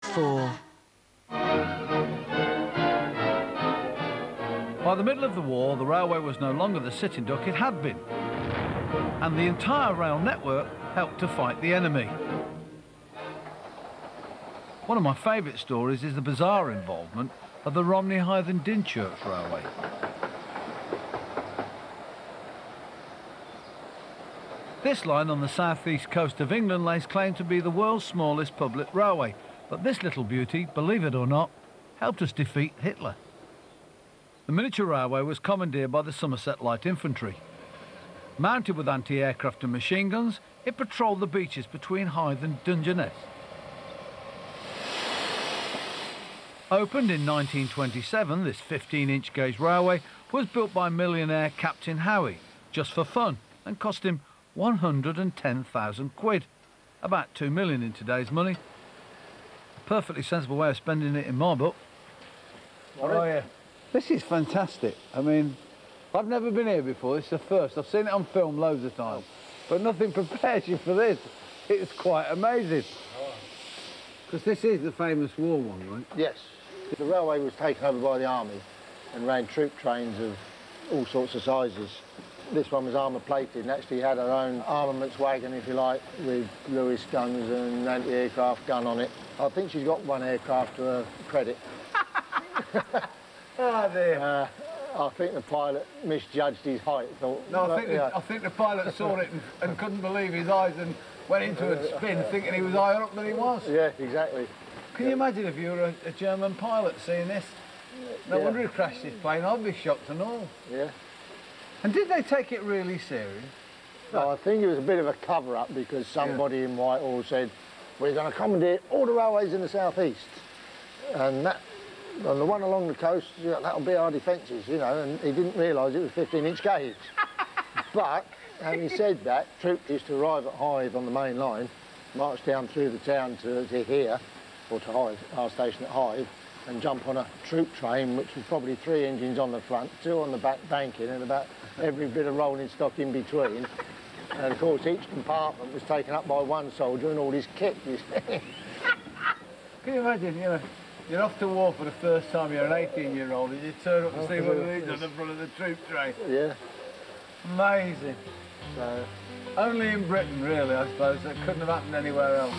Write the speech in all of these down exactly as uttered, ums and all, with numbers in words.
four. By the middle of the war, the railway was no longer the sitting duck it had been, and the entire rail network helped to fight the enemy. One of my favourite stories is the bizarre involvement of the Romney Hythe and Dymchurch Railway. This line on the southeast coast of England lays claim to be the world's smallest public railway, but this little beauty, believe it or not, helped us defeat Hitler. The miniature railway was commandeered by the Somerset Light Infantry. Mounted with anti-aircraft and machine guns, it patrolled the beaches between Hythe and Dungeness. Opened in nineteen twenty-seven, this fifteen inch gauge railway was built by millionaire Captain Howie, just for fun, and cost him one hundred and ten thousand quid, about two million in today's money. A perfectly sensible way of spending it in my book. Oh yeah, this is fantastic. I mean, I've never been here before, this is the first. I've seen it on film loads of times, but nothing prepares you for this. It's quite amazing. Because this is the famous war one, right? Yes. The railway was taken over by the army and ran troop trains of all sorts of sizes. This one was armour plated and actually had her own armaments wagon, if you like, with Lewis guns and anti-aircraft gun on it. I think she's got one aircraft to her credit. Oh dear. Uh, I think the pilot misjudged his height. Thought, no, I but, think, the, yeah. I think the pilot saw it and, and couldn't believe his eyes and went into a spin thinking he was higher up than he was. Yeah, exactly. Can you imagine if you were a, a German pilot seeing this? No yeah. wonder he crashed his plane. I'd be shocked and all. Yeah. And did they take it really serious? No, I think it was a bit of a cover-up because somebody yeah. in Whitehall said, we're going to commandeer all the railways in the southeast. And that, and the one along the coast, you know, that'll be our defences, you know, and he didn't realise it was fifteen inch gauge. But, having said that, troops used to arrive at Hythe on the main line, march down through the town to, to here, or to Hythe, our station at Hythe, and jump on a troop train, which was probably three engines on the front, two on the back banking, and about every bit of rolling stock in between. And of course, each compartment was taken up by one soldier and all his kit. Can you imagine, you know, you're off to war for the first time, you're an eighteen year old, and you turn up and see one of these on the front of the troop train. Yeah. Amazing. So, only in Britain, really, I suppose. That couldn't have happened anywhere else.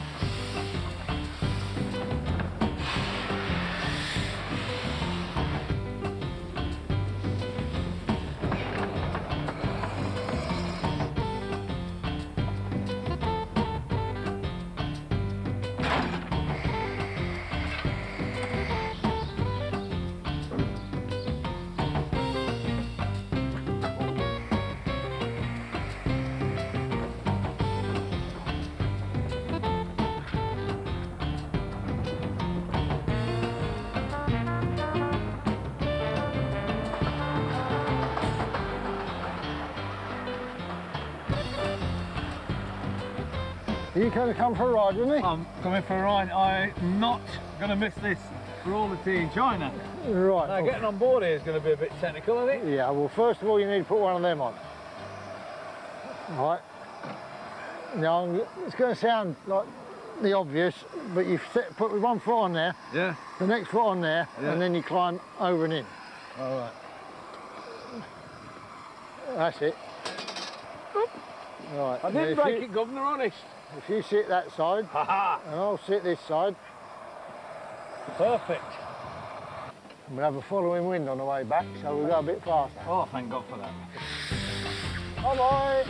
Are you going to come for a ride with me? I'm coming for a ride. I'm not going to miss this for all the tea in China. Right. Now, getting on board here is going to be a bit technical, I think. Yeah, well, first of all, you need to put one of them on. Right. Now, it's going to sound like the obvious, but you put one foot on there, yeah. the next foot on there, yeah. and then you climb over and in. All right. That's it. Right. I didn't break you, it, Governor, honest. If you sit that side, ha -ha. and I'll sit this side. Perfect. And we'll have a following wind on the way back, so we'll go a bit faster. Oh, thank God for that. Bye-bye.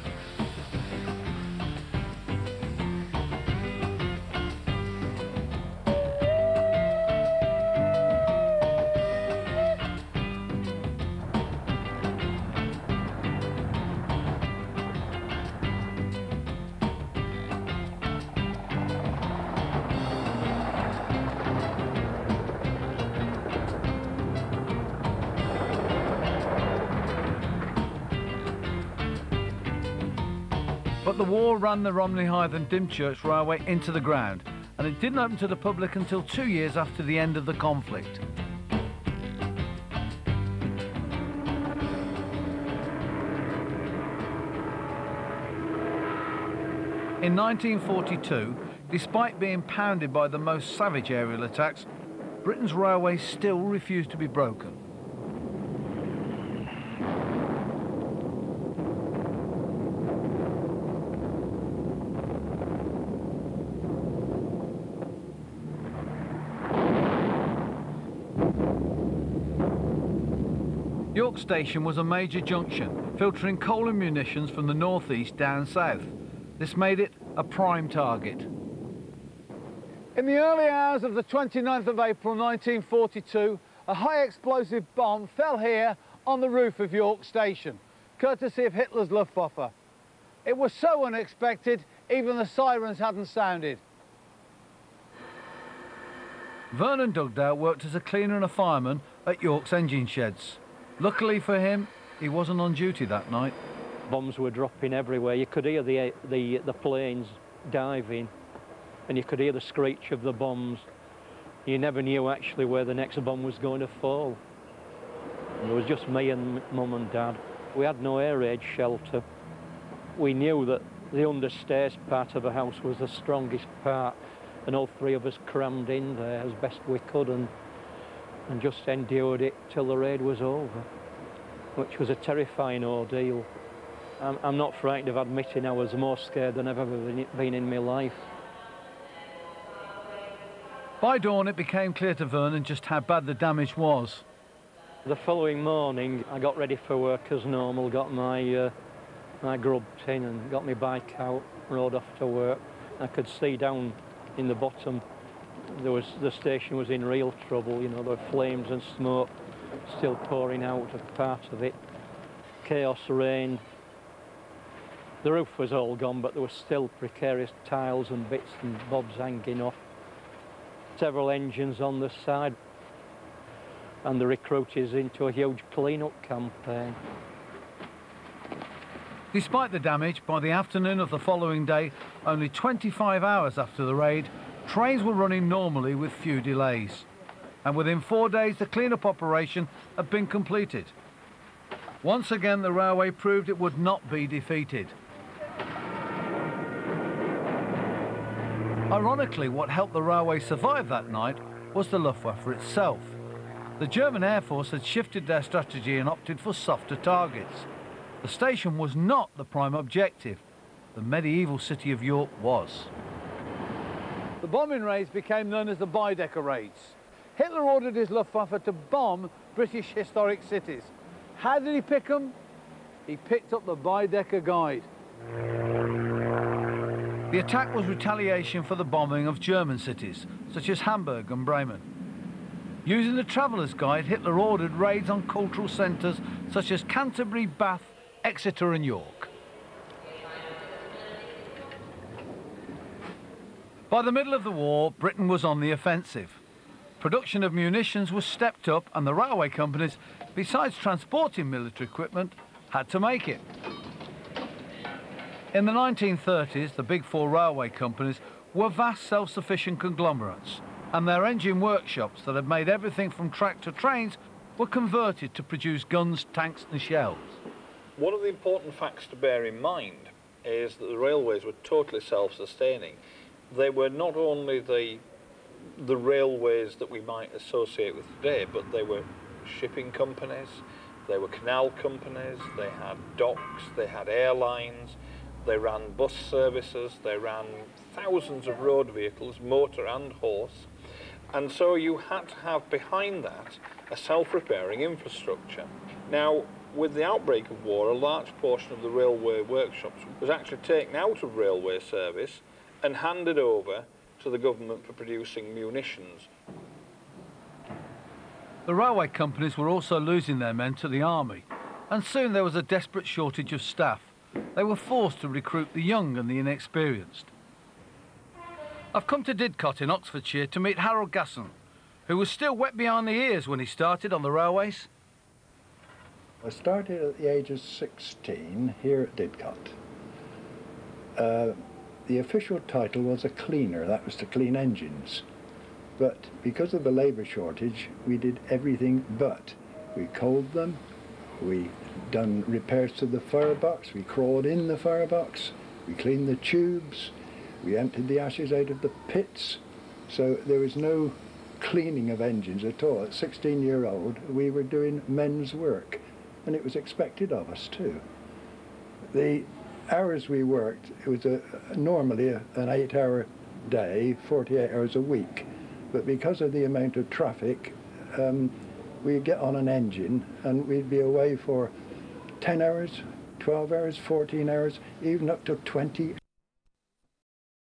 But the war ran the Romney Hythe and Dymchurch Railway into the ground, and it didn't open to the public until two years after the end of the conflict. In nineteen forty-two, Despite being pounded by the most savage aerial attacks, Britain's railways still refused to be broken. York Station was a major junction, filtering coal and munitions from the northeast down south. This made it a prime target. In the early hours of the twenty-ninth of April nineteen forty-two, a high explosive bomb fell here on the roof of York Station, courtesy of Hitler's Luftwaffe. It was so unexpected, even the sirens hadn't sounded. Vernon Dugdale worked as a cleaner and a fireman at York's engine sheds. Luckily for him, he wasn't on duty that night. Bombs were dropping everywhere. You could hear the, the, the planes diving, and you could hear the screech of the bombs. You never knew actually where the next bomb was going to fall. And it was just me and Mum and Dad. We had no air raid shelter. We knew that the understairs part of the house was the strongest part, and all three of us crammed in there as best we could and, and just endured it till the raid was over, which was a terrifying ordeal. I'm, I'm not frightened of admitting I was more scared than I've ever been, been in my life. By dawn, it became clear to Vernon just how bad the damage was. The following morning, I got ready for work as normal, got my, uh, my grub tin and got my bike out, rode off to work. I could see down in the bottom, there was, the station was in real trouble, you know, there were flames and smoke still pouring out of part of it. Chaos reigned. The roof was all gone, but there were still precarious tiles and bits and bobs hanging off. Several engines on the side, and the recruited into a huge clean-up campaign. Despite the damage, by the afternoon of the following day, only twenty-five hours after the raid, trains were running normally with few delays. And within four days, the clean-up operation had been completed. Once again, the railway proved it would not be defeated. Ironically, what helped the railway survive that night was the Luftwaffe itself. The German Air Force had shifted their strategy and opted for softer targets. The station was not the prime objective. The medieval city of York was. The bombing raids became known as the Baedeker raids. Hitler ordered his Luftwaffe to bomb British historic cities. How did he pick them? He picked up the Baedeker Guide. The attack was retaliation for the bombing of German cities, such as Hamburg and Bremen. Using the Traveller's Guide, Hitler ordered raids on cultural centres such as Canterbury, Bath, Exeter and York. By the middle of the war, Britain was on the offensive. Production of munitions was stepped up, and the railway companies, besides transporting military equipment, had to make it. In the nineteen thirties, the big four railway companies were vast self-sufficient conglomerates, and their engine workshops that had made everything from track to trains were converted to produce guns, tanks and shells. One of the important facts to bear in mind is that the railways were totally self-sustaining. They were not only the, the railways that we might associate with today, but they were shipping companies, they were canal companies, they had docks, they had airlines, they ran bus services, they ran thousands of road vehicles, motor and horse, and so you had to have behind that a self-repairing infrastructure. Now, with the outbreak of war, a large portion of the railway workshops was actually taken out of railway service and handed over to the government for producing munitions. The railway companies were also losing their men to the army, and soon there was a desperate shortage of staff. They were forced to recruit the young and the inexperienced. I've come to Didcot in Oxfordshire to meet Harold Gasson, who was still wet behind the ears when he started on the railways. I started at the age of sixteen here at Didcot. Uh, the official title was a cleaner, that was to clean engines. But because of the labour shortage, we did everything but. We coaled them, we done repairs to the firebox, we crawled in the firebox, we cleaned the tubes, We emptied the ashes out of the pits, so there was no cleaning of engines at all. At sixteen year old, we were doing men's work, and it was expected of us too. The hours we worked, it was a, normally a, an eight hour day, forty-eight hours a week, but because of the amount of traffic, um, we'd get on an engine and we'd be away for ten hours, twelve hours, fourteen hours, even up to twenty